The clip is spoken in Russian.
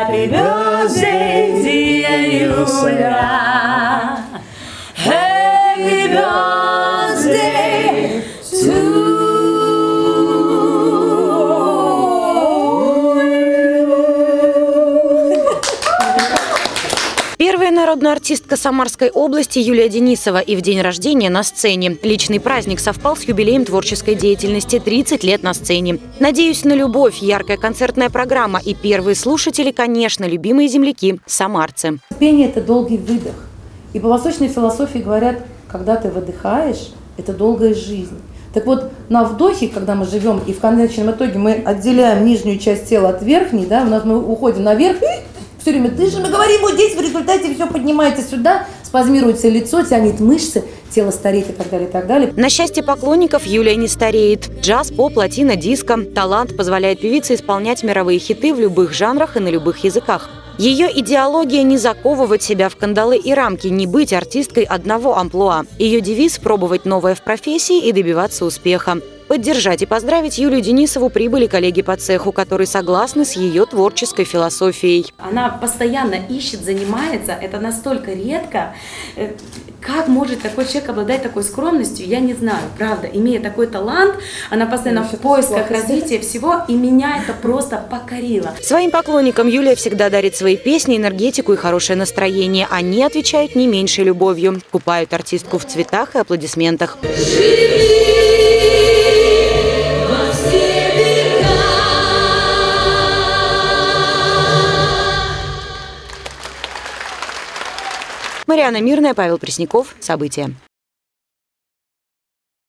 Happy birthday, dear Юля. Happy birthday to Первая народная артистка Самарской области Юлия Денисова и в день рождения на сцене. Личный праздник совпал с юбилеем творческой деятельности – 30 лет на сцене. Надеюсь на любовь, яркая концертная программа и первые слушатели, конечно, любимые земляки – самарцы. Пение – это долгий выдох. И по восточной философии говорят, когда ты выдыхаешь, это долгая жизнь. Так вот, на вдохе, когда мы живем, и в конечном итоге мы отделяем нижнюю часть тела от верхней, да, у нас мы уходим наверх, все время дышим и говорим, вот здесь в результате все поднимается сюда, спазмируется лицо, тянет мышцы, тело стареет и так далее, и так далее. На счастье поклонников Юлия не стареет. Джаз, поп, латино, диско. Талант позволяет певице исполнять мировые хиты в любых жанрах и на любых языках. Ее идеология – не заковывать себя в кандалы и рамки, не быть артисткой одного амплуа. Ее девиз – пробовать новое в профессии и добиваться успеха. Поддержать и поздравить Юлию Денисову прибыли коллеги по цеху, которые согласны с ее творческой философией. Она постоянно ищет, занимается. Это настолько редко. Как может такой человек обладать такой скромностью, я не знаю, правда. Имея такой талант, она постоянно в поисках развития всего, и меня это просто покорило. Своим поклонникам Юлия всегда дарит свои песни, энергетику и хорошее настроение. Они отвечают не меньшей любовью. Купают артистку в цветах и аплодисментах. Марианна Мирная, Павел Пресняков. События.